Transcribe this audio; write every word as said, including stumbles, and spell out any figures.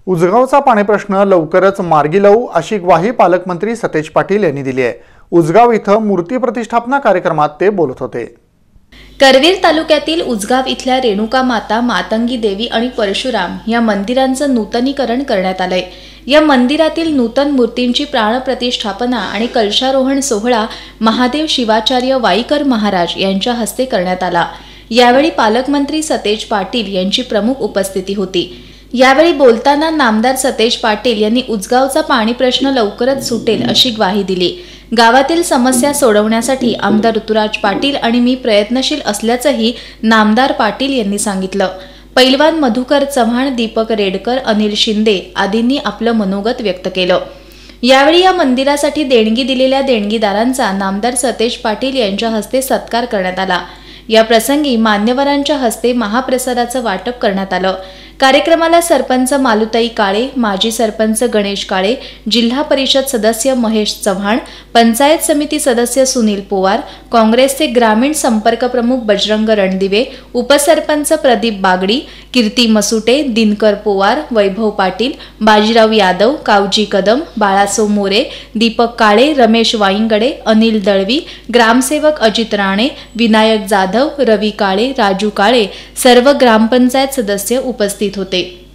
उजगावचा पाणी प्रश्न लवकरच मार्गी लावू अशी ग्वाही पालकमंत्री सतेज पाटील यांनी दिली आहे। उजगाव इथं मूर्ती प्रतिष्ठापना कार्यक्रमात ते बोलत होते। करवीर तालुक्यातील उजगाव इथल्या रेणुका माता, मातंगी देवी आणि परशुराम या मंदिरांचं नूतनीकरण करण्यात आलंय। या मंदिरातील नूतन मूर्तींची प्राणप्रतिष्ठापना आणि कलशारोहण सोहळा महादेव शिवाचार्य वाईकर महाराज यांच्या हस्ते करण्यात आला। यावेळी पालकमंत्री सतेज पाटील यांची प्रमुख उपस्थिती होती। यावेळी बोलताना नामदार सतेज पाटील यांनी उजगावचा पाणी प्रश्न लवकरच सुटेल अशी ग्वाही दिली। गावातील समस्या सोडवण्यासाठी आमदार ऋतुराज पाटील आणि मी प्रयत्नशील असल्याचंही नामदार पाटील यांनी सांगितलं। पैलवान मधुकर चव्हाण, दीपक रेडकर, अनिल शिंदे आदींनी आपलं मनोगत व्यक्त केलं। यावेळी या मंदिरासाठी देणगी दिलेल्या देणगीदारांचा नामदार सतेज पाटील यांच्या हस्ते सत्कार करण्यात आला। या प्रसंगी मान्यवरांच्या हस्ते महाप्रसादाचं वाटप करण्यात आलं। कार्यक्रमाला सरपंच मालुताई काळे, माजी सरपंच गणेश काळे, जिल्हा परिषद सदस्य महेश चव्हाण, पंचायत समिती सदस्य सुनील पोवार, काँग्रेसचे ग्रामीण संपर्क प्रमुख बजरंग रणदिवे, उपसरपंच प्रदीप बागडी, कीर्ती मसुटे, दिनकर पोवार, वैभव पाटील, बाजीराव यादव, कावजी कदम, बाळासो मोरे, दीपक काळे, रमेश वाईंगडे, अनिल दळवी, ग्रामसेवक अजित राणे, विनायक जाधव, रवी काळे, राजू काळे सर्व ग्रामपंचायत सदस्य उपस्थित होते।